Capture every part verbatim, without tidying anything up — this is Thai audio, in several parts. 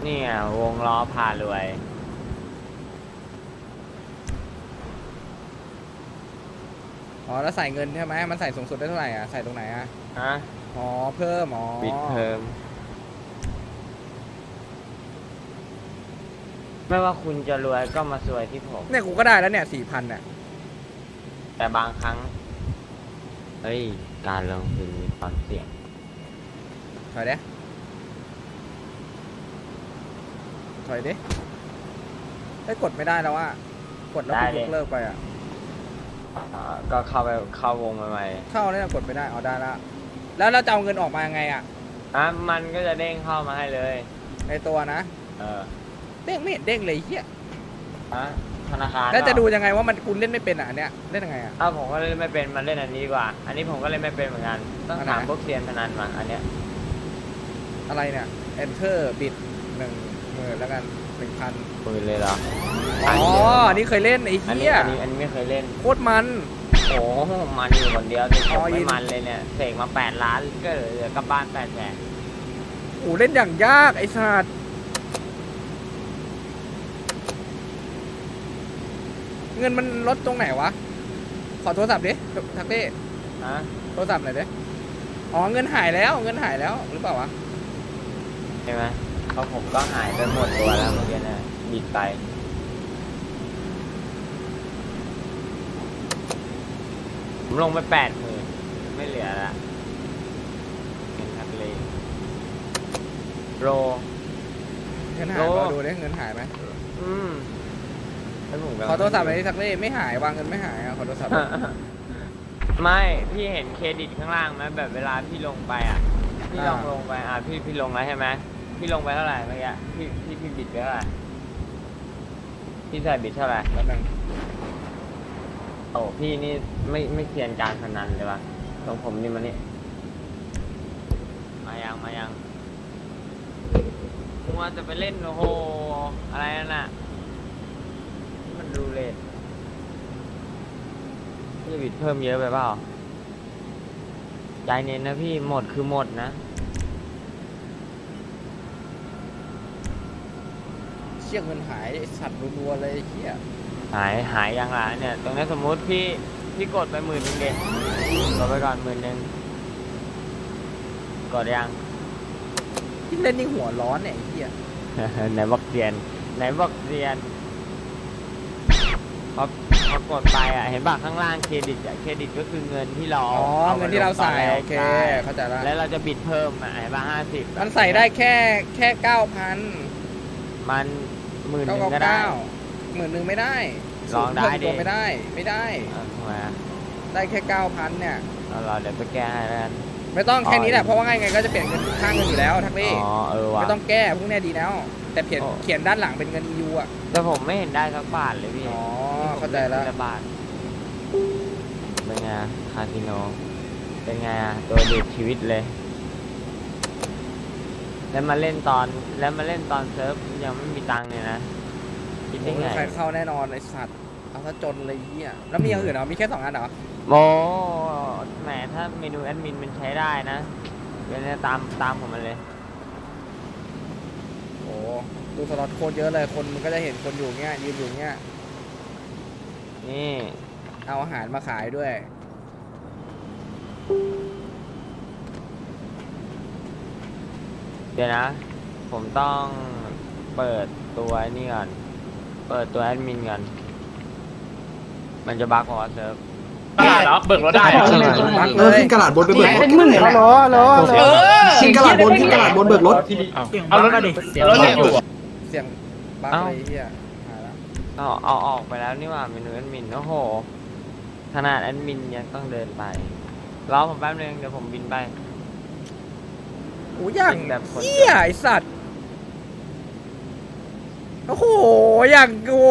นี่อ่ะวงล้อพารวยอ๋อแล้วใส่เงินใช่ไหมมันใส่สูงสุดได้เท่าไหร่อ่ะใส่ตรงไหนอ่ะฮะอ๋อเพิ่มอ๋อบิดเพิ่มไม่ว่าคุณจะรวยก็มาซวยที่ผมเนี่ยกูก็ได้แล้วเนี่ยสี่พันเนี่ยแต่บางครั้งเฮ้ยการลงทุนมีความเสี่ยงถอยเด้ถอยเด้ไอ้กดไม่ได้แล้วว่ากดแล้วกูยกเลิกไปอ่ะก็เข้าไปเข้าวงใหม่ๆเข้าแล้วกดไม่ได้เอาได้แล้วแล้วเราจะเอาเงินออกมายังไงอ่ะอ่ะมันก็จะเด้งเข้ามาให้เลยในตัวนะเออเด้งไม่เห็นเด้งเลยเฮียอ่ะธนาคารแล้วจะดูยังไงว่ามันคุณเล่นไม่เป็นอ่ะเนี้ยเล่นยังไงอ่ะอ้าวผมก็เล่นไม่เป็นมันเล่นอันนี้ดีกว่าอันนี้ผมก็เล่นไม่เป็นเหมือนกันต้องถามพวกเซียนพนันมาอันเนี้ยอะไรเนี่ย enter บิดหนึ่งหมื่นแล้วกันหนึ่งพันปืนเลยเหรออ๋อนี่เคยเล่นไอ้เหี้ยอันนี้อันนี้ไม่เคยเล่นโคตรมันโอ้มันอยู่คนเดียวแต่ผมไม่มันเลยเนี่ยเสกมาแปดล้านก็เหลือกลับบ้านแปดแสนโอ้เล่นอย่างยากไอ้สัตว์เงินมันลดตรงไหนวะขอโทรศัพท์ดิทักดิฮะโทรศัพท์หน่อยดิอ๋อเงินหายแล้วเงินหายแล้วหรือเปล่าวะใช่ไหมเพราะผมก็หายไปหมดตัวแล้วเมื่อกี้นะบิดไปผมลงไปแปดหมื่นไม่เหลือละเงินทักเลยโรเงินหายรอดูดิเงินหายไหมอืมขอโทรศัพท์อะไรทักเล่ไม่หายวางเงินไม่หายอ่ะขอโทรศัพท์ไม่พี่เห็นเครดิตข้างล่างไหมแบบเวลาพี่ลงไปอ่ะพี่ลองลงไปอ่ะพี่พี่ลงแล้วใช่ไหมพี่ลงไปเท่าไหร่เมื่อกี้พี่พี่พี่บิดไปเท่าไหร่พี่ใส่บิดเท่าไหร่แล้วนึงโอ้พี่นี่ไม่ไม่เซียนการพนันเลยวะของผมนี่มันนี่มายังมายังมัวจะไปเล่นโอ้โหอะไรนั่นน่ะมันดูเลทพี่บิดเพิ่มเยอะไปเปล่าใจเน้นนะพี่หมดคือหมดนะเชี่ยเงินหายสัตว์รัวๆเลยเชี่ยหายหายยังล่ะเนี่ยตรงนี้สมมุติพี่พี่กดไปหมื่นหนึ่งเด็กกดไปก่อนหมื่นหนึ่งกดยังยิ่งเล่นยิ่งหัวร้อนเนี่ยไอ้เชี่ยไหนบอกเซียนไหนบอกเซียนพอพอกดไปอ่ะเห็นป่ะข้างล่างเครดิตอ่ะเครดิตก็คือเงินที่เราอ๋อเงินที่เราใส่โอเคเข้าใจแล้วแล้วเราจะบิดเพิ่มอ่ะเห็นป่ะห้าสิบมันใส่ได้แค่แค่เก้าพันมันหมื่นหนึ่งก็ได้หมื่นหนึ่งไม่ได้ลองได้ดิไม่ได้ไม่ได้ทำไมได้แค่เก้าพันเนี่ยเราเดี๋ยวไปแก้ให้แล้วไม่ต้องแค่นี้แหละเพราะว่าไงไงก็จะเปลี่ยนเงินค่าเงินอยู่แล้วทั้งนี้อ๋อเออว่ะไม่ต้องแก้พวกนี้ดีแล้วแต่เขียนเขียนด้านหลังเป็นเงิน อี ยู อ่ะแต่ผมไม่เห็นได้สักบาทเลยพี่อ๋อเข้าใจแล้วบาทเป็นไงคาสิโนเป็นไงอ่ะตัวเด็ดชีวิตเลยแล้วมาเล่นตอนแล้วมาเล่นตอนเซิร์ฟยังไม่มีตังค์เลยนะคิดได้ไงใครเข้าแน่นอนไอสัตว์เอาซะจนเลยเนี่ยแล้วมีอย่างอื่นเหรอมีแค่สองอันเหรอโมแหมถ้าเมนูแอดมินมันใช้ได้นะเดี๋ยวตามตามผมมาเลยโอ้ดูสล็อตโคตรเยอะเลยคนมันก็จะเห็นคนอยู่เงี้ยยืนอยู่เงี้ยนี่เอาอาหารมาขายด้วยเดี๋ยวนะผมต้องเปิดตัวนี่ก่อนเปิดตัวแอดมินก่อนมันจะบั๊กพอเซิร์ฟได้เหรอเบิกรถได้เหรอเออขึ้นกระดาษบนไปเบิกรถเป็นหมื่นเหรอเหรอขึ้นกระดาษบนขึ้นกระดาษบนเบิกรถเอารถดิรถอยู่เสียงบั๊กอะไรเหี้ยเอาเอาออกไปแล้วนี่ว่าเมนูแอดมินโอ้โหขนาดแอดมินยังต้องเดินไปรอผมแป๊บนึงเดี๋ยวผมบินไปโอ้ยอย่างแบบเหี้ยไอสัตว์โอ้โหอย่างโอ้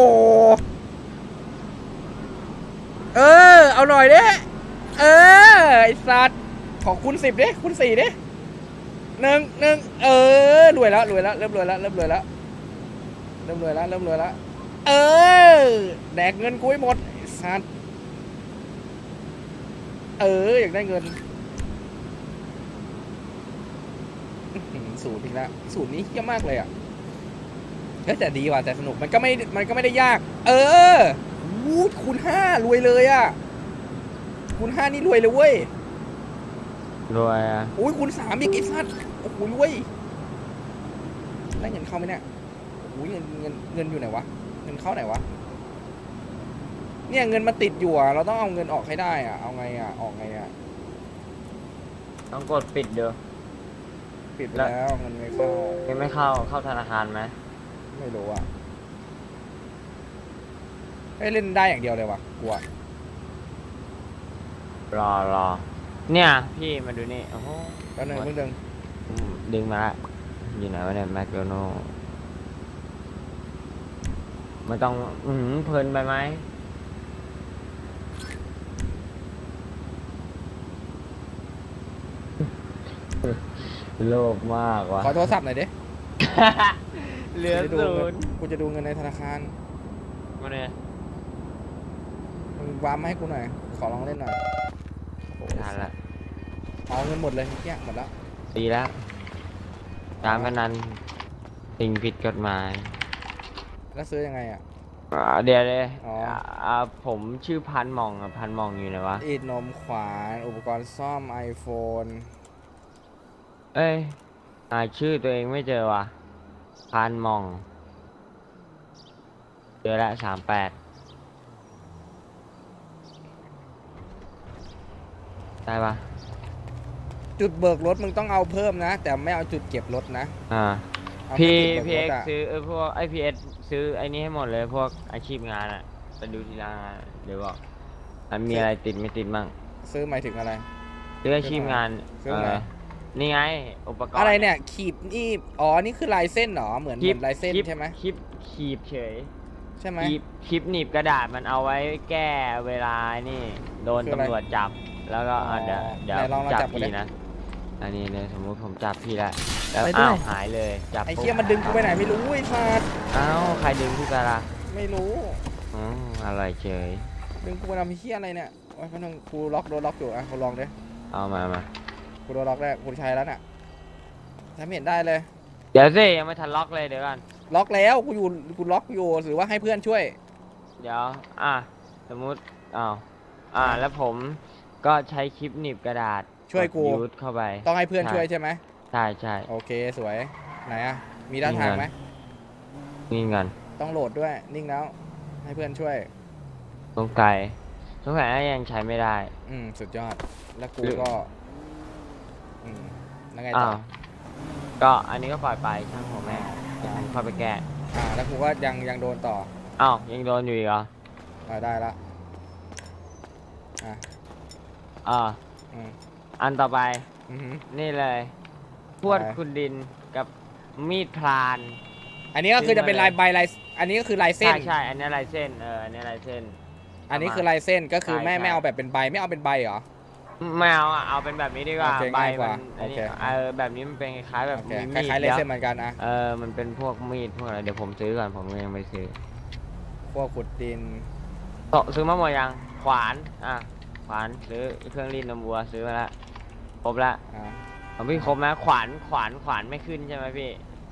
เออเอาหน่อยดิเออไอสัตว์ขอคูณสิบดิคูณสี่ดิหนึ่งหนึ่งเออรวยแล้วรวยแล้วเริ่มรวยแล้วเริ่มรวยแล้วเริ่มรวยแล้วเริ่มรวยแล้วเออแดกเงินกูให้หมดไอสัตว์เอออยากได้เงินสูตรอีกแล้วสูตรนี้เยอะมากเลยอ่ะก็แต่ดีว่ะแต่สนุกมันก็ไม่มันก็ไม่ได้ยาก เออวูดคูณห้ารวยเลยอ่ะคูณห้านี่รวยเลยเว้ยรวยอ่ะอุ้ยคูณสามอีกไอ้สัตว์โอ้โหรวยได้เงินเข้าไหมเนี่ยโอ้ยเงินเงินเงินอยู่ไหนวะเงินเข้าไหนวะเนี่ยเงินมันติดอยู่อ่ะเราต้องเอาเงินออกให้ได้อ่ะเอาไงอ่ะออกไงอ่ะต้องกดปิดเด้อปิดไปแล้วเงินไม่เข้ายังไม่เข้าเข้าธนาคารไหมไม่รู้อ่ะให้เล่นได้อย่างเดียวเลยวะกลัวรอรอเนี่ยพี่มาดูนี่โอ้โหแล้วนึงเพิ่งดึงอืมดึงมาละอยู่ไหนวะเนี่ยแมคโดนัลด์ไม่ต้องอืมเพลินไปไหมโลภมากว่ะขอโทรศัพท์หน่อยดิเหลือกูจะดูศูเงินนย์กูจะดูเงินในธนาคารมาเนี่ยมึงวางมาให้กูหน่อยขอลองเล่นหน่อยโอ้ทานละเอาเงินหมดเลยเนี่ยหมดแล้วดีแล้วการพนันสิ่งผิดกฎหมายแล้วซื้อยังไงอ่ะอ่าเดี๋ยวเลยอ๋ออ่าผมชื่อพันหมองอ่ะพันหมองอยู่ไหนวะอีดนมขวานอุปกรณ์ซ่อม iPhone เอ้ยอ่าชื่อตัวเองไม่เจอว่ะพันหมองเจอละสามแปดได้ปะจุดเบิกรถมึงต้องเอาเพิ่มนะ แต่ไม่เอาจุดเก็บรถนะอ่าเอาพีแค่จุดพีเบิเอ็กกรถอะซื้อเออพวกไอพีเอสซื้อไอนี้ให้หมดเลยพวกอาชีพงานอ่ะไปดูทีละงานเดี๋ยวบอกมันมีอะไรติดไม่ติดมั่งซื้อหมายถึงอะไรซื้ออาชีพงานซื้อไหนนี่ไงอุปกรณ์อะไรเนี่ยขีบนี่อ๋อนี่คือลายเส้นเหรอเหมือนเหคลิมืปอนลายเส้นคลิปใช่ไหมคลิปขีบเฉยใช่ไหมคลิปคลิปหนีบกระดาษมันเอาไว้แก้เวลานี่โดนคืออะไรตำรวจจับแล้วก็อ่ะเดี๋ยวอ๋อเดี๋ยวไหนลองผมลองจับจับกูดิพี่นะอันนี้เนี่ยสมมุติผมจับพี่ละแล้วไปด้วยอ้าวหายเลยจับไอ้ปุ๊บเคี้ยมันดึงกูไปไหนไม่รู้ไอ้สัสอ้าวใครดึงพี่ไปละไม่รู้อืมอะไรเฉยดึงกูไปทำเคี้ยอะไรเนี่ยโอ้ยพนังกูล็อกโดนล็อกอยู่อ่ะกูลองดิเอามามากูโดนล็อกแล้วกูใช้แล้วน่ะทำไม่เห็นได้เลยเดี๋ยวสิยังไม่ทันล็อกเลยเดี๋ยวกันล็อกแล้วกูอยู่กูล็อกอยู่หรือว่าให้เพื่อนช่วยเดี๋ยวอ่ะสมมุติอ้าวอ่าแล้วผมก็ใช้คลิปหนีบกระดาษช่วยกูยูดเข้าไปต้องให้เพื่อนช่วยใช่ไหมใช่ใช่โอเคสวยไหนอ่ะมีด้านทางไหมนี่เงินต้องโหลดด้วยนิ่งแล้ว ให้เพื่อนช่วยตรงไกลตรงไกลยังใช้ไม่ได้อืมสุดยอดแล้วกูหรือก็อืมแล้วไงอ้าต่อวก็อันนี้ก็ปล่อยไปช่างผมแม่งเดี๋ยวผมเข้าไปแก้อ่าแล้วกูก็ยังยังโดนต่ออ้าวยังโดนอยู่อีกเหรออ่าได้ละอ่ะอ่าอืมอันต่อไปอือหือนี่เลยพวดอะไรขุดดินกับมีดพลานอันนี้ก็คือจะเป็นลายใบลายอันนี้ก็คือลายเส้ใช่นใช่อันนี้ลายเส้นเอออันนี้ลายเส้นอันนี้คือลายเส้นก็คือใช่ไม่ใช่ไม่เอาแบบเป็นใบไม่เอาเป็นใบเหรอไม่เอาอ่ะเอาเป็นแบบนี้ดีกว่าโอเคใบง่ายกมัว่านอันนี้โอเคเออแบบนี้มันเป็นคล้ายๆแบบโอเคมีคมีดล้ายๆลายเดี๋ยวเส้นเหมือนกันอะเออมันเป็นพวกมีดพวกอะไรเดี๋ยวผมซื้อก่อนผมยังไม่ซื้อพวกขุดดินโตะซื้อมาหมดยังขวานอ่ะขวานซื้อเครื่องรีดนมวัวซื้อมาแล้วครบแล้วอ่าของพี่ครบไหมขวานขวานขวานไม่ขึ้นใช่ไหมพี่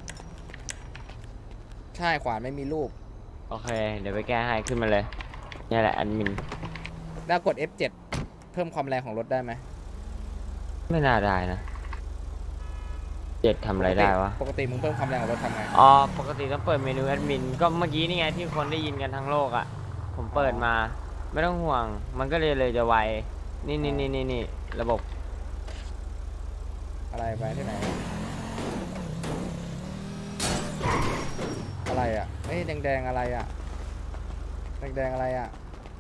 ใช่ขวานไม่มีรูปโอเค เดี๋ยวไปแก้ให้ขึ้นมาเลยนี่แหละแอดมินแล้วกด เอฟ เจ็ด เพิ่มความแรงของรถได้ไหมไม่น่าได้นะเจ็ดทำอะไรได้วะปกติมึงเพิ่มความแรงของรถทำไงอ๋อปกติต้องเปิดเมนูแอดมินก็เมื่อกี้นี่ไงที่คนได้ยินกันทั้งโลกอ่ะผมเปิดมาไม่ต้องห่วง มันก็เลยเลยจะไวนี่นี่นี่นี่นี่ระบบอะไรไปที่ไหนอะไรอ่ะเอ้ยแดงๆอะไรอ่ะแดงๆอะไรอ่ะ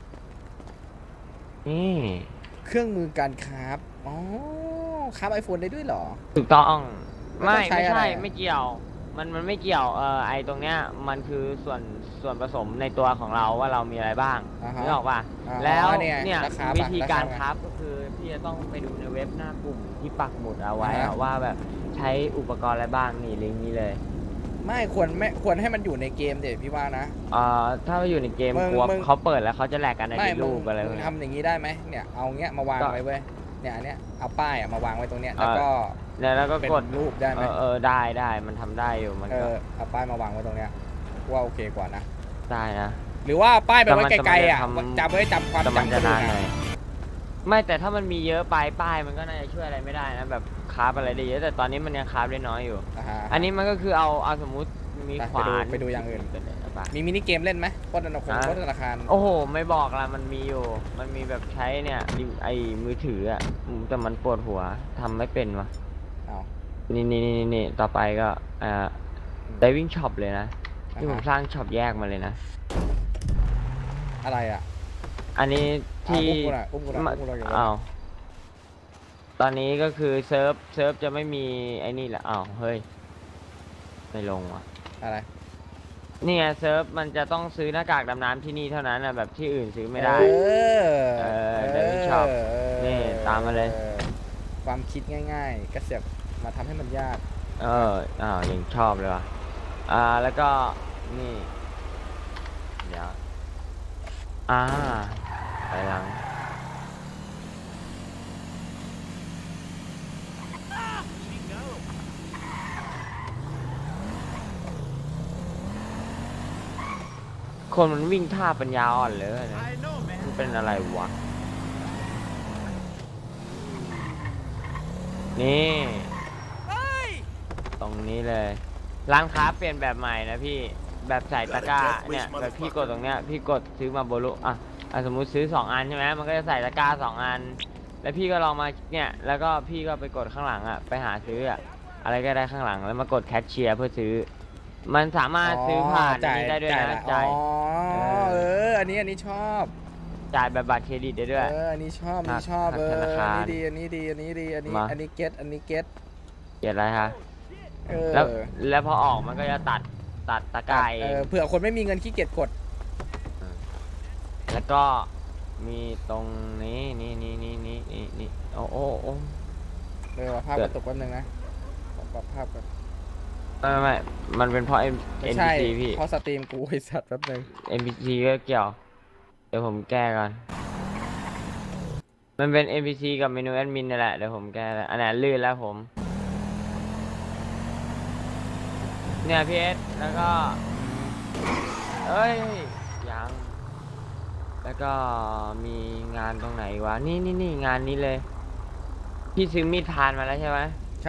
นี่เครื่องมือการคราฟอ๋อคราฟไอโฟนได้ด้วยเหรอถูกต้องแล้วไม่ต้องใช้ไม่อะไรใช่อะไม่เกี่ยว มันมันไม่เกี่ยวเอ่อไอตรงเนี้ยมันคือส่วนส่วนผสมในตัวของเราว่าเรามีอะไรบ้างอ่าฮะนึกออกป่ะอ่าแล้วอ๋อเนี่ยเนี่ยราคาวิธีการราคาคราฟก็คือพี่จะต้องไปดูในเว็บหน้ากลุ่มที่ปักหมุดเอาไว้อ่าอะฮะว่าแบบใช้อุปกรณ์อะไรบ้างนี่ลิงก์นี้เลยไม่ควรไม่ควรให้มันอยู่ในเกมเด็ดพี่ว่านะเอ่อถ้าอยู่ในเกมมึงกลัวมึงเขาเปิดแล้วเขาจะแหลกกันในไม่มึรูงปอะไรพมึวกงเนี้ยทำอย่างนี้ได้ไหมเนี่ยเอาเงี้ยมาวางก็ไว้เว้ยเนี่ยอันเนี้ยเอาป้ายอะมาวางไว้ตรงเนี้ยแล้วเออก็แล้วแล้วก็เป็นกดรูปได้ไหเอมอเออได้ได้มันทำได้อยู่มันเอก็อเอาป้ายมาวางไว้ตรงเนี้ยว่าโอเคกว่านะได้นะหรือว่าป้ายไปไว้แต่มันไกลๆอ่ะแต่มันจะทำจำไว้จำความแต่มันจำจะคนนานอื่นหน่อะอยไม่แต่ถ้ามันมีเยอะไปป้ายมันก็น่าจะช่วยอะไรไม่ได้นะแบบคราฟอะไรได้เยอะแต่ตอนนี้มันยังคราฟได้น้อยอยู่อ่าฮะอันนี้มันก็คือเอาเอาสมมุติมีไปขวานไปดูไปดูอย่างอื่นไปเลยไปมีมินิเกมเล่นไหมปล้นธนาคารฮะปล้นธนาคารโอ้โหไม่บอกละมันมีอยู่ มันมีแบบใช้เนี่ยไอ้มือถืออ่ะอืมแต่มันปวดหัวทำไม่เป็นวะเอานี่นี่นี่นี่ต่อไปก็อ่า diving shop เลยนะที่ผมอ่าฮะสร้างช็อปแยกมาเลยนะอะไรอ่ะอันนี้ที่อ่ะอุ้มกูหน่อยอุ้มกูหน่อยมาอุ้มกูหน่อยอย่าอ้าวตอนนี้ก็คือเซิร์ฟเซิร์ฟจะไม่มีไอ้นี่แหละอ้าวเฮ้ยไม่ลงว่ะอะไรนี่ไงเซิร์ฟมันจะต้องซื้อหน้ากากดำน้ำที่นี่เท่านั้นนะแบบที่อื่นซื้อไม่ได้เออเออ Diving Shop เออนี่ตามมาเลยออความคิดง่ายๆ ก็เสียบมาทำให้มันยากเอออ้าวยังชอบเลยว่ะอ่าแล้วก็นี่เดี๋ยวอ่าไปหลังคนมันวิ่งท่าปัญญาอ่อนเลยนะมันเป็นอะไรวะนี่ตรงนี้เลยร้านค้าเปลี่ยนแบบใหม่นะพี่แบบใส่ตะกร้าเนี่ยแบบพี่กดตรงเนี้ยพี่กดซื้อมาโบลุอ่ะอ่ะสมมุติซื้อสองอันใช่ไหมมันก็จะใส่ตะกร้าสองอันแล้วพี่ก็ลองมาเนี่ยแล้วก็พี่ก็ไปกดข้างหลังอ่ะไปหาซื้ออ่ะอะไรก็ได้ข้างหลังแล้วมากดแคชเชียร์เพื่อซื้อมันสามารถซื้อผ่านอันนี้ได้ด้วยนะจ่าจ่าย ยอ๋อเออเออ อันนี้อันนี้ชอบจ่ายแบบบัตรเครดิตได้ด้วยเออ อันนี้ชอบอันนี้ชอบหักเออธนาคารอันนี้ดี อันนี้ดี อันนี้ดี อันนี้มาอันนี้เก็ตอันนี้เก็ตเกียรอะไรฮะเออแล้วแล้วพอออกมันก็จะตัดตัดตะกร้าเอเอง อเผื่อคนไม่มีเงินขี้เกียจกดแล้วก็มีตรงนี้นี่นี่นี่นี่นี่นี่โอ้โอ้โอ้เออภาพเกิกดระตุกแป๊บนึงนะขอปรับภาพก่อนไม่ไม่ไม่มันเป็นเพราะ M ไม่ n ใช่ p c พี่เพราะสตรีมกูไอ้สัตว์แป๊บนึงเอ็น พี ซี ก็เกี่ยว เดี๋ยวผมแก้ก่อน มันเป็น เอ็น พี ซี กับเมนูแอดมินนี่แหละ เดี๋ยวผมแก้แล้วอันไหนลื่นแล้วผม เนี่ยพีเอสแล้วก็ เอ้ย ยัง แล้วก็มีงานตรงไหนวะ นี่นี่นี่งานนี้เลย พี่ซื้อมีดพานมาแล้วใช่ไหมใช่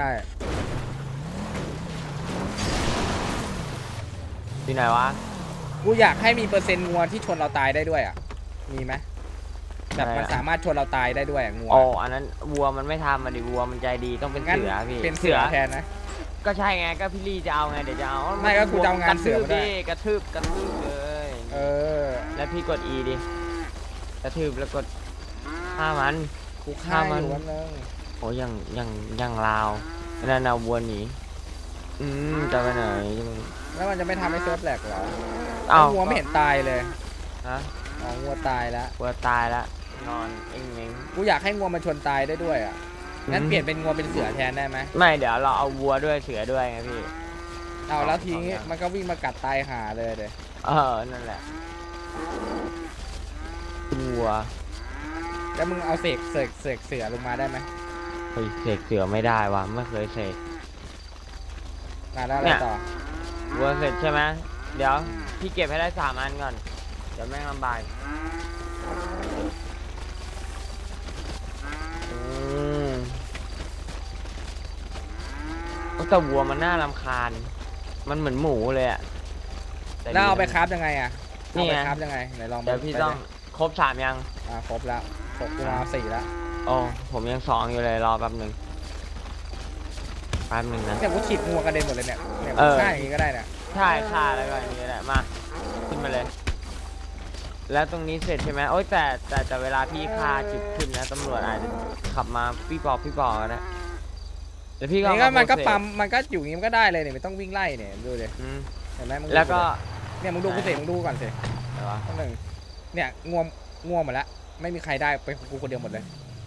ที่ไหนวะกูอยากให้มีเปอร์เซ็นต์งัวที่ชนเราตายได้ด้วยอ่ะ มีไหมแบบมันอะไรอะสามารถชนเราตายได้ด้วยอะงัวโอ้อันนั้นวัวมันไม่ทำมันดิวัวมันใจดีต้องเป็นงั้นเสือพี่เป็นเสือแทนนะก็ใช่ไงก็พี่ลี่จะเอาไงเดี๋ยวจะเอาไม่ก็กูจะเอางานเสือกระทืบมาได้ดิกระทืบกระทืบเลยเออแล้วพี่กด E ดิกระทืบแล้วกดฆ่ามันกูฆ่าฆ่ามันอยู่วันนึงโอ้ยังยังยังลาวนั่นเอาวัวหนีอืมจะไปไหนแล้วมันจะไม่ทำให้เซิร์ฟแหลกเหรอเอ้างัวไม่เห็นตายเลยฮะอ๋องัวตายแล้ววัวตายละนอนเอ็งเม้งกูอยากให้งัวมันชนตายได้ด้วยอ่ะงั้นอืมเปลี่ยนเป็นงัวเป็นเสือแทนได้ไหมไม่เดี๋ยวเราเอาวัวด้วยเสือด้วยไงพี่เอาแล้วทีเอานี้เอามัมันก็วิ่งมากัดตายหาเลยเด้เออนั่นแหละวัวแล้วมึงเอาเสกเสกเสกเสือลงมาได้ไหมเฮ้ยเสกเสือไม่ได้ว่ะไม่เคยเสกมาแล้วอะเนี่ไรยต่อวัวเสร็จใช่ไหมเดี๋ยวพี่เก็บให้ได้สามอันก่อนเดี๋ยวแม่งลำบากอืมโอ้แต่วัวมันน่ารำคาญมันเหมือนหมูเลยอะต่แล้วเอาไปดีนะคราฟยังไงอ่ะนี่เอาไงไปคราฟยังไงไหนลองเดี๋ยวพี่ไปต้องดิครบสามยังอ่าครบแล้วครบกูมาสี่แล้วโอ้ผมยังสองอยู่เลยรอแป๊บหนึ่งแป๊บหนึ่งนะเนี่ยกูฉีดงัวกระเด็นหมดเลยเนี่ยเนี่ยเออฆ่าอย่างงี้ก็ได้เนี่ยใช่ค่าแล้วก็อย่างนี้แหละมาขึ้นมาเลย แล้วตรงนี้เสร็จใช่ไหมโอ้ยแต่แต่แต่เวลาพี่ค่าจุดขึ้นนะตำรวจอาจจะขับมาพี่ปอกพี่ปอกกันนะแล้วพี่ก็นี่ก็เอาามันก็โพสเสร็จปั๊มมันก็อยู่อย่างงี้มันก็ได้เลยเนี่ยไม่ต้องวิ่งไล่เนี่ยดูดิอืมเห็นไหมมึงดูแล้วก็ดิเนี่ยมึงดูกูสิมึงดูก่อนสิอะไรวะต้องหนึ่งเนี่ยงัวงัวหมดแล้วไม่มีใครได้ไปกูคนเดียวหมดเลย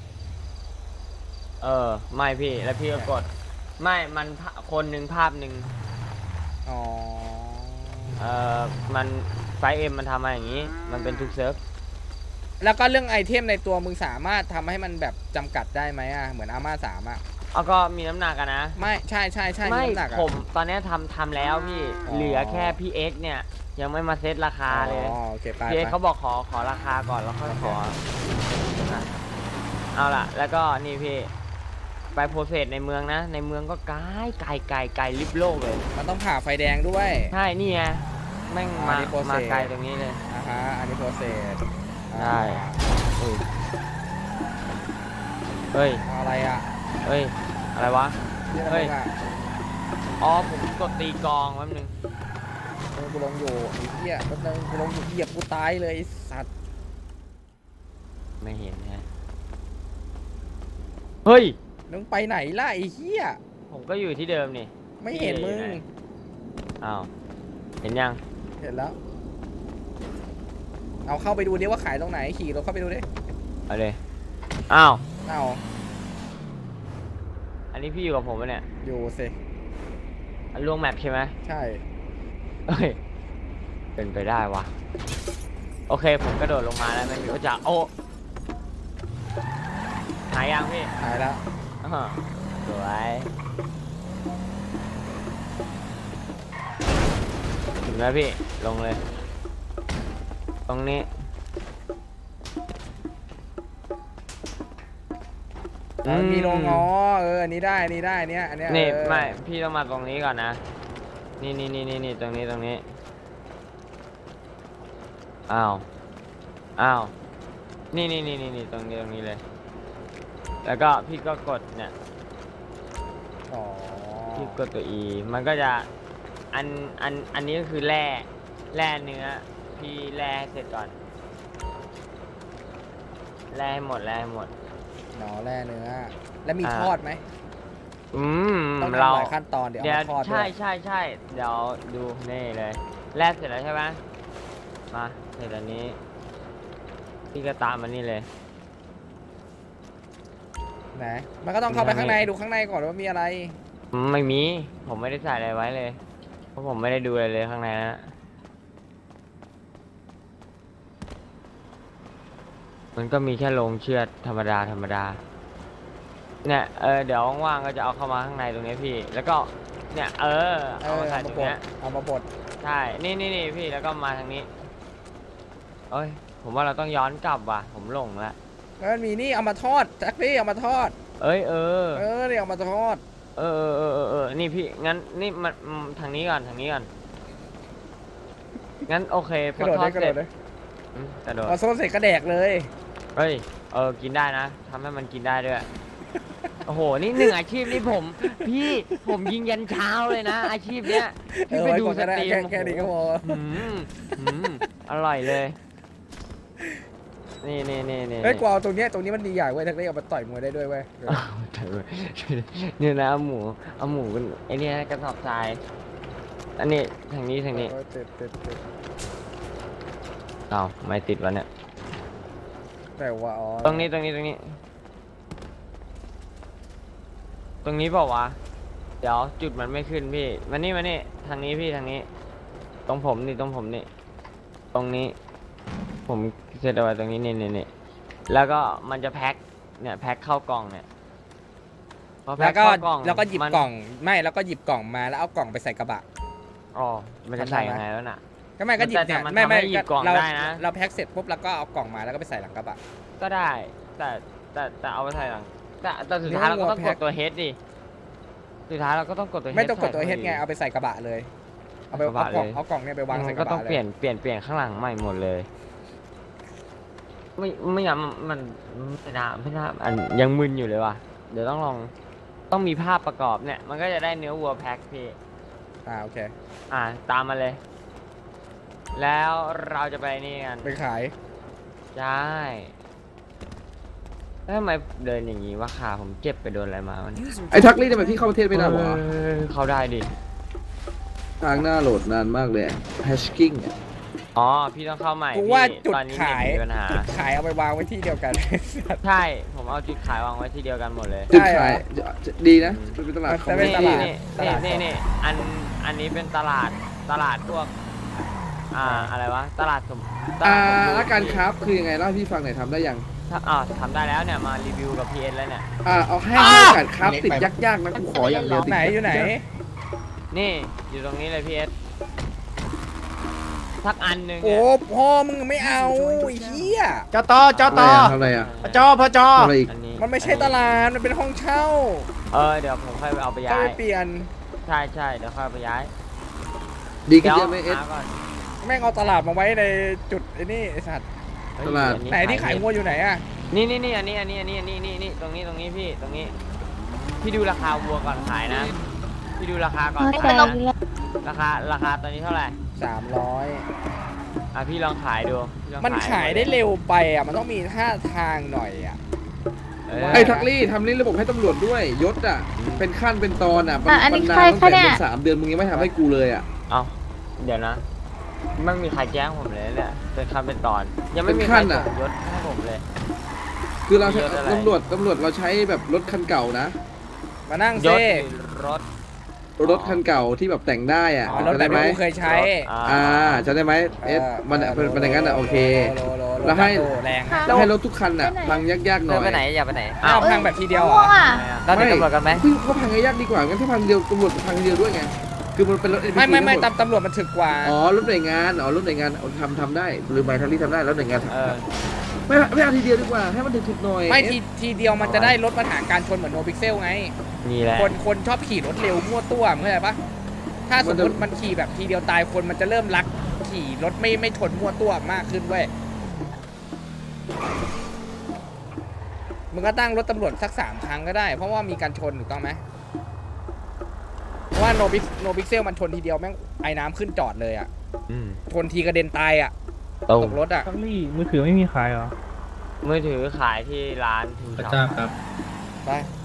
เออไม่พี่แล้วพี่ก็กดไม่มันภาคนหนึ่งภาพหนึ่งอ๋อเออมันไฟเอ็มมันทำมาอย่างนี้ มันเป็นทุกเซิร์ฟแล้วก็เรื่องไอเทมในตัวมึงสามารถทำให้มันแบบจำกัดได้ไหมอ่ะเหมือนอาม่าสามอ่ะเอาก็มีน้ำหนักอะนะไม่ใช่ใช่ใช่ไม่น้ำหนักอ่ะผมตอนนี้ทำทำแล้วพี่อ๋อเหลือแค่พี่เอ็กเนี่ยยังไม่มาเซตราคาเลยอ๋อโอเคไปพี่เอไปเขาบอกขอขอราคาก่อนแล้วค่อยขอนะเอาล่ะ แล้วก็นี่พี่ไปโปรเซสในเมืองนะในเมืองก็ไกลไกลไกลไกลลิบโลกเลยมันต้องผ่าไฟแดงด้วยใช่นี่ไงแม่งมาอันนี้ process มาไกลตรงนี้เลยอ่าฮะอันนี้โปรเซสใช่เฮ้ยอะไรอ่ะเฮ้ยอะไรวะนี่อะไรเฮ้ยอ่ะอ๋อผมกดตีกลองแป๊บนึงเออกูลงอยู่ไอ้เหี้ยแป๊บนึงกูลงอยู่เหยียบกูตายเลยไอ้สัตว์ไม่เห็นฮะเฮ้ยมึงไปไหนล่ะไอ้เหี้ยผมก็อยู่ที่เดิมนี่ไม่เห็นมึงอ้าวเห็นยังเห็นแล้ว เอาเข้าไปดูดิว่าขายตรงไหนขี่รถเข้าไปดูดิเอาเลยอ้าวเอาอันนี้พี่อยู่กับผมปะเนี่ยอยู่สิอันล่วงแมปใช่ไหมใช่เอ้ยเป็นไปได้วะโอเคผมกระโดดลงมาแล้วไม่มีก็จะโอ้หายยังพี่หายแล้วอ้าวสวยถึงแล้วพี่ลงเลย ตรงนี้อ๋อมีโรงงอเอออันนี้ได้อันนี้ได้อันเนี้ยอันเนี้ยนี่เออไม่พี่ต้องมาตรงนี้ก่อนนะนี่นี่นี่นี่นี่ตรงนี้ตรงนี้อ้าวอ้าวนี่นี่นี่นี่นี่ตรงนี้ตรงนี้เลย แล้วก็พี่ก็กดเนี่ยอ๋อพี่กดตัว E มันก็จะอันอันอันนี้ก็คือแร่แร่เนื้อพี่แร่ให้เสร็จก่อนแร่ให้หมดแร่ให้หมดหนอแร่เนื้อแล้วมีอ่าทอดไหมอืมต้องเราทำหลายขั้นตอนเดี๋ยวเดี๋ยวเอามาทอดด้ใช่วยใช่ใช่เดี๋ยวดูนี่เลยแร่เสร็จแล้วใช่ไหมมาเสร็จอันนี้พี่ก็ตามมันนี่เลยไหนมันก็ต้องเข้าไปข้างในดูข้างในก่อนว่ามีอะไรไม่มีผมไม่ได้ใส่อะไรไว้เลยเพราะผมไม่ได้ดูอะไรเลยข้างในนะมันก็มีแค่โรงเชือดธรรมดาธรรมดาเนี่ยเออเดี๋ยวว่างๆก็จะเอาเข้ามาข้างในตรงนี้พี่ แล้วก็เนี่ยเออเอเอาอมาใส่เอาตมารงบดเนี้ยเอามาบดใช่นี่นี่นี่พี่แล้วก็มาทางนี้เอ้ยผมว่าเราต้องย้อนกลับว่ะผมหลงละแล้วมันมีนี่เอามาทอดแจ็คพี่เอามาทอดเอ้ยเออเออเนี่ยเอามาทอดเออเออเออเออเออนี่พี่งั้นนี่มันอืมทางนี้ก่อนทางนี้ก่อนงั้นโอเคพกระอโดดทอได้ดกระเสโดร็จดได้อืมกระโดดพอโซนเสร็จก็แดกเลยเฮ้ย เออ กินได้นะ ทำให้มันกินได้ด้วย โอ้โห นี่หนึ่งอาชีพนี่ผม พี่ ผมยิงยันเช้าเลยนะ อาชีพเนี้ยเอพี่อไปไว้ดูก่อนสก็ได้ตรีแค่มแค่นี้ก็พอหืมหืมอร่อยเลย นี่นี่นี่นี่เฮ้ยกวาวตรงเนี้ยตรงนี้มันดีอย่างเว้ยแจ็คพี่เอามาต่อยมวยได้ด้วยเว้ยอ้าวเนี่ยนะเอาหมู เอาหมูกันไอเนี้ยกระสอบทราย อันนี้ทางนี้ทางนี้เออติดติดติดอ้าวไม่ติดวะเนี่ยแต่ว่าอ๋อตรงนี้ตรงนี้ตรงนี้ ตรงนี้เปล่าวะ เดี๋ยวจุดมันไม่ขึ้นพี่มานี่มานี่ทางนี้พี่ทางนี้ ตรงผมนี่ตรงผมนี่ ตรงนี้ ผมเซตเอาไว้ตรงนี้นี่นี่นี่แล้วก็มันจะแพ็คเนี่ยแพ็คเข้ากล่องเนี่ยพอแพ็แล้ควก็เข้ากล่องแล้วก็หยิบมันกล่องไม่แล้วก็หยิบกล่องมาแล้วเอากล่องไปใส่กระบะอ๋อมันจะใส่ยังไงแล้วน่ะก็ไม่ก็หยิบเนี่ยแต่มันไม่ไม่ทำให้หยิบกล่องเราได้นะเราแพ็คเสร็จปุ๊บแล้วก็เอากล่องมาแล้วก็ไปใส่หลังกระบะก็ได้ แต่แต่แต่เอาไปใส่หลังแต่แต่สุดท้ายเราก็ต้องกดตัวเฮดดิสุดท้ายเราก็ต้องกดตัวเฮดไม่ต้องกดตัวเฮดไงเอาไปใส่กระบะเลยเอาไปกระเอาบะกล่องเลยเอากล่องเนี่ยไปวางใส่กก็ระต้บะองเลเปลี่ยยนเปลี่ยนเปลี่ยนข้างหลังใหม่หมดเลย ไม่ไม่งั้นมันไม่น่าไม่น่าอันยังมึนอยู่เลยว่ะเดี๋ยวต้องลองต้องมีภาพประกอบเนี่ยมันก็จะได้เนื้อวัวแพ็คพี่อ่าโอเคอ่าตามมาเลย แล้วเราจะไปนี่กันไปขายใช่แล้วทำไมเดินอย่างนี้วะขาผมเจ็บไปโดนอะไรมาวันนี้ไอ้ทักลี่ทำไมพี่เข้าประเทศไม่ได้วะเขาได้ดิทางหน้าโหลดนานมากเลยแฮชกิ้งอ๋อพี่ต้องเข้าใหม่กูพี่ว่าจุดตอนนี้ขายเน็ตมีปัญหาจุดขายเอาไปวางไว้ที่เดียวกันใช่ผมเอาจุดขายวางไว้ที่เดียวกันหมดเลยจุดขายดีนะเป็นตลาดของแต่เป็นนี่ตลาดนี่นี่นี่นี่อันอันนี้เป็นตลาดตลาดพวกอ่าอะไรวะตลาดสมตอ่าลาดสมบูรณ์แล้วการคราฟคือยังไงเล่าให้พี่ฟังหน่อยทำได้ยังถ้าอ่าทำได้แล้วเนี่ยมารีวิวกับพีเอ็นแล้วเนี่ยอ่าเอาให้ให้การคราฟติดยากๆนะกูขออย่างเดียวติดไหนอยู่ไหนนี่อยู่ตรงนี้เลยพีเอสสักอันหนึ่งโอ้อะพ่อมึงไม่เอาไอ้เหี้ยจอตอจอตอทำอะไรอ่ะจอพจอทำอะไรอีกอันนี้มันไม่ใช่ตลาดมันเป็นห้องเช่าเออเดี๋ยวผมค่อยเอาไปก็ย้าไปยเปลี่ยนใช่ใช่เดี๋ยวค่อยเอาไปย้ายดีขึ้นเดี๋ยวเยอะไหมเอสหาก่อนแม่งเอาตลาดมาไว้ในจุดไอ้นี่ไอ้สัตว์เฮ้ยตลาดอัไหนที่ขายงัวอยู่ไหนอะนี่นี่นี่อันนี้อันนี้อันนี้อันนี้นี่นี่ตรงนี้ตรงนี้พี่ตรงนี้ พี่ดูราคาวัวก่อนขายนะ พี่ดูราคาก่อนไม่ขายตลนะกราคาราคาตอนนี้เท่าไหร่สามร้อยอ่ะพี่ลองขายดูพี่ลองมันขายได้เร็วไปอ่ะมันต้องมีท่าทางหน่อยอ่ะเออไอ้ทักลี่ทำนี่ระบบให้ตำรวจด้วยยศอ่ะ เป็นขั้นเป็นตอนอ่ะอ่ะอันนี้มัใครนานตั้งคะแต่เนี่ยเป็นสามเดือนมึงยังไม่ทำให้กูเลยอ่ะเอาเดี๋ยวนะไม่มีใครแจ้งผมเลยเนี่ยเป็นคำเป็นตอน ยังไม่มีเป็นใครขั้นส่อะงยศให้ผมเลยคือเราใช้ยศอะไรตำรวจตำรวจเราใช้แบบรถคันเก่านะมานั่งยศเซ่หรือรถรถคันเก่าที่แบบแต่งได้อ่ะอ๋อรถจำแต่ได้ไหมไม่กูเคยใช้อ่าจำได้ไหมเอสมันอะเป็นเป็นอย่างนั้นอ่ะโอเค แล้วให้แรงค่ะแล้วให้รถทุกคันอ่ะไปไหนพังยากๆหน่อยไปไหนอย่าไปไหนอ้าวพังแบบทีเดียวเหรม่อวงอ่ะเราจะตำรวจกันไหมเพิ่งเขาพังยากๆดีกว่างั้นถ้าพังเดียวตำรวจพังเดียวด้วยไงคือมันเป็นรถไม่ไม่ไม่ทั้งหดตำตำรวจมันถึกกว่าอ๋อรถหน่วยงานอ๋อรถหน่วยงานเอาทำทำได้หรือไม่ทันที่ทำได้แล้วหน่วยงานเออไม่ไม่เอาทีเดียวดีกว่าให้มันถึกๆหน่อยไม่ทีทีเดียวมันจะได้ลดปัญหาการชนเหมือนโนพิกเซลไงนี่แหละคนคนชอบขี่รถเร็วมั่วตัวมึงเข้าใจปะถ้าสมมติมันขี่แบบทีเดียวตายคนมันจะเริ่มรักขี่รถไม่ไม่ชนมั่วตัวมากขึ้นเว้ยมึงก็ตั้งรถตำรวจสักสามครั้งก็ได้ เพราะว่ามีการชนถูกต้องไหมเพราะว่าโนบิโนพิกเซลมันชนทีเดียวแม่งไอ้น้ำขึ้นจอดเลยอ่ะอืมชนทีกระเด็นตายอ่ะตรตงกรถอ่ะทักลี่มือถือไม่มีขายเหรอมือถือขายที่ร้านทูพระช็อเจ้าปครับไป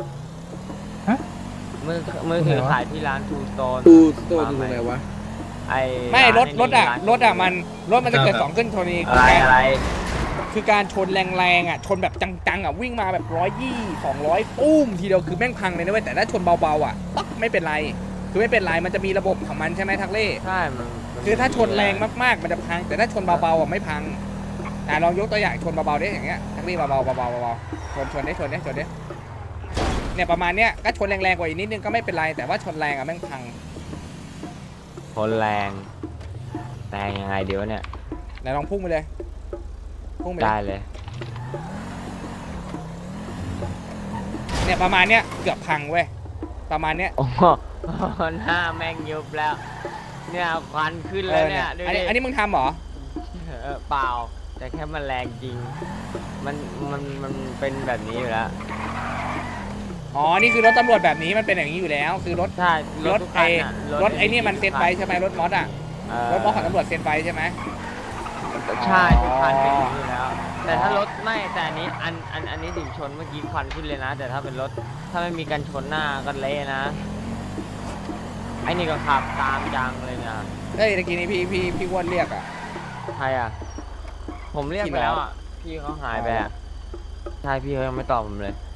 มือมือถือขายที่ร้านทูสโตนตูโตดูตรงไหนวะไอ้ไม่รถานรถอ่ะไนี่รถอ่ะมันรถมันจะเกิดครับสองขึ้นชนนี้อะไรอะไรคือการชนแรงๆอ่ะชนแบบจังๆอ่ะวิ่งมาแบบร้อยยี่สองร้อยปุ้มทีเดียวคือแม่งพังเลยนะเว้ยแต่ถ้าชนเบาๆอ่ะปั๊บไม่เป็นไรคือไม่เป็นไรมันจะมีระบบของมันใช่ไหมทักเล่ใช่มันมันคือถ้าชนแรงมากๆมันจะพัง แต่ถ้าชนเบาๆอ่ะไม่พังอ่ะลองยกตัวอย่างชนเบาๆได้อย่างเงี้ยทักลี่เบาๆเบาๆเบาๆชนชนได้ชนได้ชนได้เนี่ยประมาณเนี้ยก็ชนแรงๆกว่าอีกนิดนึงก็ไม่เป็นไรแต่ว่าชนแรงอ่ะแม่งพังชนแรงแรงยังไงเดี๋ยวเนี่ยไหนลองพุ่งไปเลยพุ่งไปเลได้ยเลยเนี่ยประมาณเนี้ยเกือบพังเว้ยประมาณเนี้ยโอ้โหหน้าแม่งยุบแล้ว เนี่ยควันขึ้นเอแล้วอเนี่เนี่ย ยอันดูดินี้อันนี้มึงทำเหรอเออเปล่า แต่แค่มันแรงจริง มันมันมันเป็นแบบนี้อยู่แล้วอ๋อ นี่คือรถตำรวจแบบนี้มันเป็นอย่างนี้อยู่แล้ว คือรถใช่รถทุกไอ้คันน่ะรถไอ้นี่มันเซ็ตไว้ใช่ไหมรถมอสอ่ะเออรถมอสของตำรวจเซ็ตไว้ใช่ไหมใช่ทุกคันเป็นอย่างนี้อยู่แล้ว แต่ถ้ารถไม่แต่อันนี้อันอันอันนี้ถึงชนเมื่อกี้ควันขึ้นเลยนะ แต่ถ้าเป็นรถถ้าไม่มีการชนหน้าก็เละนะ ไอ้นี่ก็ขับตามจังเลยเนี่ยเฮ้ยตะกี้นี้พี่พี่พี่อ้วนเรียกอ่ะใครอ่ะ ผมเรียกไปแล้วอ่ะ พี่เขาหายไปอ่ะ ใช่พี่เขายังไม่ตอบผมเลย